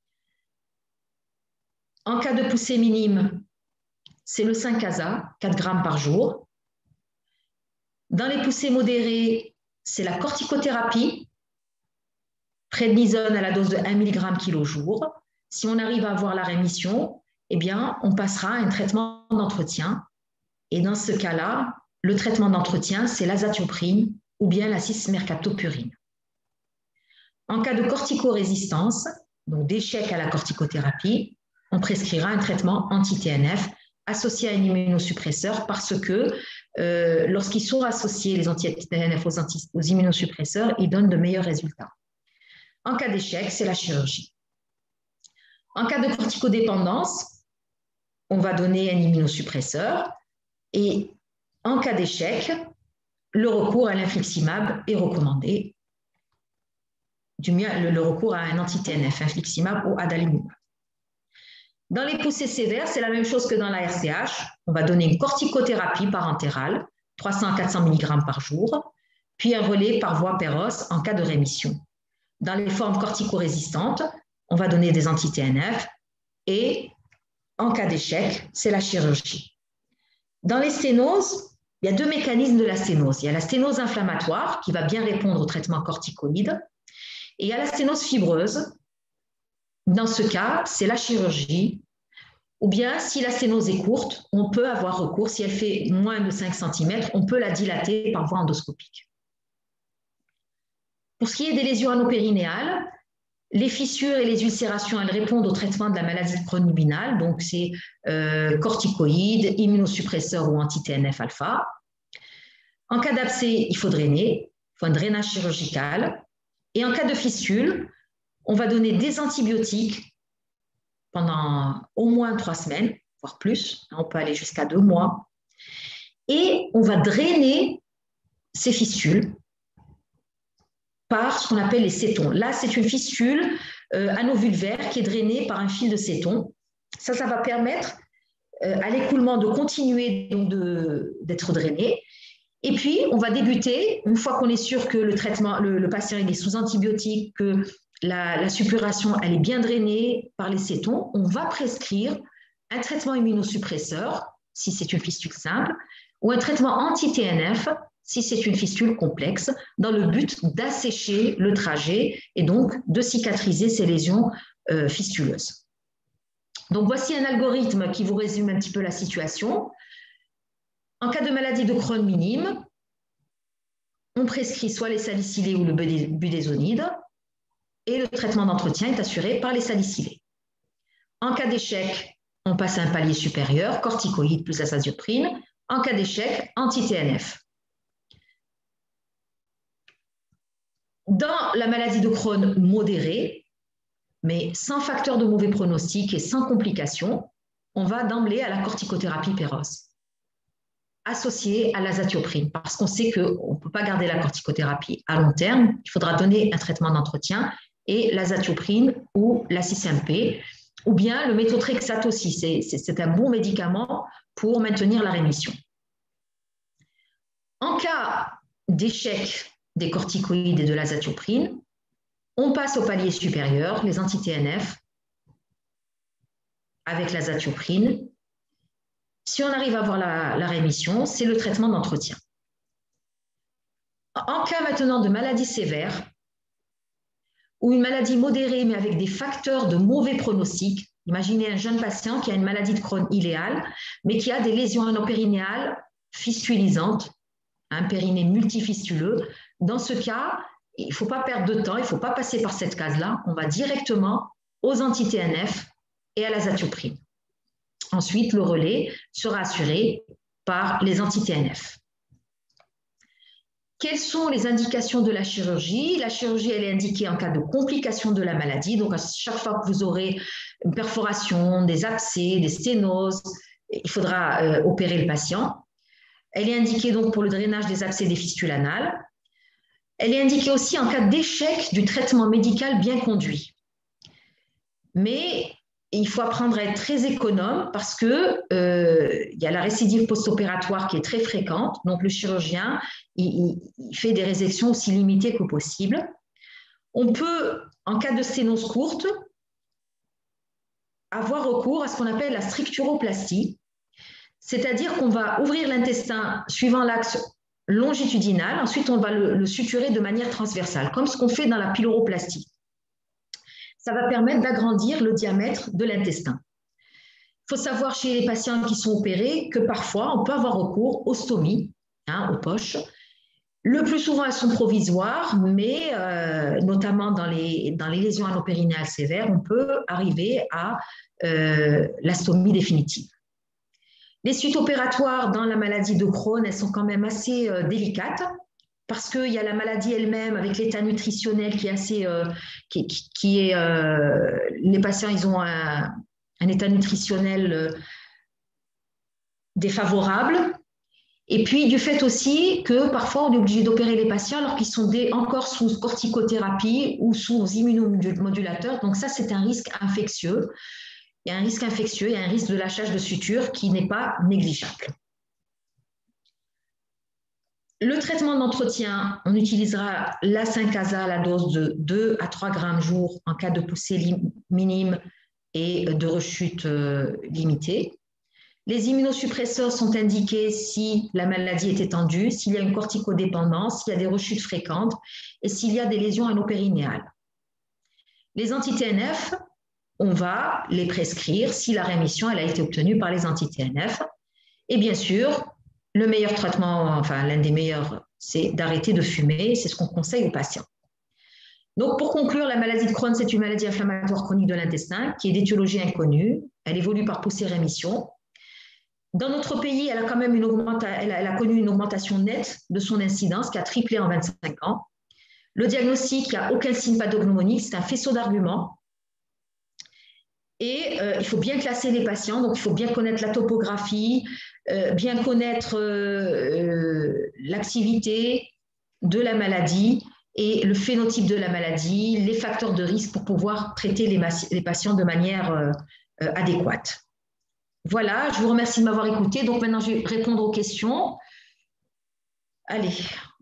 en cas de poussée minime, c'est le cinq ASA, quatre grammes par jour. Dans les poussées modérées, c'est la corticothérapie, prednisone à la dose de un milligramme kilo jour. Si on arrive à avoir la rémission, eh bien, on passera à un traitement d'entretien. Et dans ce cas-là, le traitement d'entretien, c'est l'azatioprine ou bien la cis-mercaptopurine. En cas de corticorésistance, donc d'échec à la corticothérapie, on prescrira un traitement anti-T N F associé à un immunosuppresseur parce que euh, lorsqu'ils sont associés, les anti-T N F aux, anti aux immunosuppresseurs, ils donnent de meilleurs résultats. En cas d'échec, c'est la chirurgie. En cas de corticodépendance, on va donner un immunosuppresseur et en cas d'échec, le recours à l'infliximab est recommandé. Du mieux, le, le recours à un anti-T N F, infliximab ou adalimumab. Dans les poussées sévères, c'est la même chose que dans la R C H. On va donner une corticothérapie parentérale, trois cents à quatre cents milligrammes par jour, puis un relais par voie Péros en cas de rémission. Dans les formes corticorésistantes, on va donner des anti-T N F et en cas d'échec, c'est la chirurgie. Dans les sténoses, il y a deux mécanismes de la sténose. Il y a la sténose inflammatoire qui va bien répondre au traitement corticoïde et il y a la sténose fibreuse. Dans ce cas, c'est la chirurgie. Ou bien, si la sténose est courte, on peut avoir recours. Si elle fait moins de cinq centimètres, on peut la dilater par voie endoscopique. Pour ce qui est des lésions anopérinéales, les fissures et les ulcérations, elles répondent au traitement de la maladie de Crohn luminale. Donc, c'est euh, corticoïdes, immunosuppresseurs ou anti-T N F alpha. En cas d'abcès, il faut drainer. Il faut un drainage chirurgical. Et en cas de fistule, on va donner des antibiotiques pendant au moins trois semaines, voire plus. On peut aller jusqu'à deux mois. Et on va drainer ces fistules par ce qu'on appelle les cétons. Là, c'est une fistule euh, anovulvaire qui est drainée par un fil de céton. Ça, ça va permettre euh, à l'écoulement de continuer donc de, d'être drainé. Et puis, on va débuter, une fois qu'on est sûr que le traitement, le, le patient il est sous antibiotiques, que la, la suppuration elle est bien drainée par les cétons, on va prescrire un traitement immunosuppresseur, si c'est une fistule simple, ou un traitement anti-T N F, si c'est une fistule complexe, dans le but d'assécher le trajet et donc de cicatriser ces lésions euh, fistuleuses. Donc, voici un algorithme qui vous résume un petit peu la situation. En cas de maladie de Crohn minime, on prescrit soit les salicylés ou le budésonide et le traitement d'entretien est assuré par les salicylés. En cas d'échec, on passe à un palier supérieur, corticoïde plus azatioprine. En cas d'échec, anti-T N F. Dans la maladie de Crohn modérée, mais sans facteur de mauvais pronostic et sans complications, on va d'emblée à la corticothérapie Péros, associée à l'azatioprine, parce qu'on sait qu'on ne peut pas garder la corticothérapie à long terme, il faudra donner un traitement d'entretien, et l'azatioprine ou la six M P, ou bien le méthotrexate aussi, c'est un bon médicament pour maintenir la rémission. En cas d'échec des corticoïdes et de l'azatioprine, on passe au palier supérieur, les anti-T N F, avec l'azatioprine. Si on arrive à avoir la, la rémission, c'est le traitement d'entretien. En cas maintenant de maladie sévère, ou une maladie modérée mais avec des facteurs de mauvais pronostic. Imaginez un jeune patient qui a une maladie de Crohn iléale, mais qui a des lésions anopérinéales fistulisantes, un périnée multifistuleux. Dans ce cas, il ne faut pas perdre de temps, il ne faut pas passer par cette case-là. On va directement aux anti-T N F et à l'azatioprine. Ensuite, le relais sera assuré par les anti-T N F. Quelles sont les indications de la chirurgie? La chirurgie, elle est indiquée en cas de complications de la maladie. Donc, à chaque fois que vous aurez une perforation, des abcès, des sténoses, il faudra euh, opérer le patient. Elle est indiquée donc pour le drainage des abcès des fistules anales. Elle est indiquée aussi en cas d'échec du traitement médical bien conduit. Mais il faut apprendre à être très économe parce que euh, il y a la récidive post-opératoire qui est très fréquente. Donc, le chirurgien, il, il fait des résections aussi limitées que possible. On peut, en cas de sténose courte, avoir recours à ce qu'on appelle la stricturoplastie, c'est-à-dire qu'on va ouvrir l'intestin suivant l'axe longitudinal, ensuite on va le, le suturer de manière transversale, comme ce qu'on fait dans la pyloroplastie. Ça va permettre d'agrandir le diamètre de l'intestin. Il faut savoir chez les patients qui sont opérés que parfois on peut avoir recours aux stomies, hein, aux poches. Le plus souvent elles sont provisoires, mais euh, notamment dans les, dans les lésions anopérinéales sévères, on peut arriver à euh, la stomie définitive. Les suites opératoires dans la maladie de Crohn, elles sont quand même assez euh, délicates parce qu'il y a la maladie elle-même avec l'état nutritionnel qui est assez, euh, qui, qui, qui est, euh, les patients, ils ont un, un état nutritionnel euh, défavorable. Et puis du fait aussi que parfois on est obligé d'opérer les patients alors qu'ils sont des, encore sous corticothérapie ou sous immunomodulateurs. Donc ça, c'est un risque infectieux. Il y a un risque infectieux, il y a un risque de lâchage de suture qui n'est pas négligeable. Le traitement d'entretien, on utilisera la cinq A S A à la dose de deux à trois grammes jour en cas de poussée minime et de rechute limitée. Les immunosuppresseurs sont indiqués si la maladie est étendue, s'il y a une corticodépendance, s'il y a des rechutes fréquentes et s'il y a des lésions anopérinéales. Les anti-T N F, on va les prescrire si la rémission elle a été obtenue par les anti-T N F. Et bien sûr, le meilleur traitement, enfin l'un des meilleurs, c'est d'arrêter de fumer. C'est ce qu'on conseille aux patients. Donc, pour conclure, la maladie de Crohn, c'est une maladie inflammatoire chronique de l'intestin qui est d'étiologie inconnue. Elle évolue par poussée-rémission. Dans notre pays, elle a quand même une augmentation, elle a, elle a connu une augmentation nette de son incidence qui a triplé en vingt-cinq ans. Le diagnostic, il n'y a aucun signe pathognomonique, c'est un faisceau d'arguments. Et euh, il faut bien classer les patients, donc il faut bien connaître la topographie, euh, bien connaître euh, l'activité de la maladie et le phénotype de la maladie, les facteurs de risque pour pouvoir traiter les, les patients de manière euh, euh, adéquate. Voilà, je vous remercie de m'avoir écouté. Donc maintenant, je vais répondre aux questions. Allez.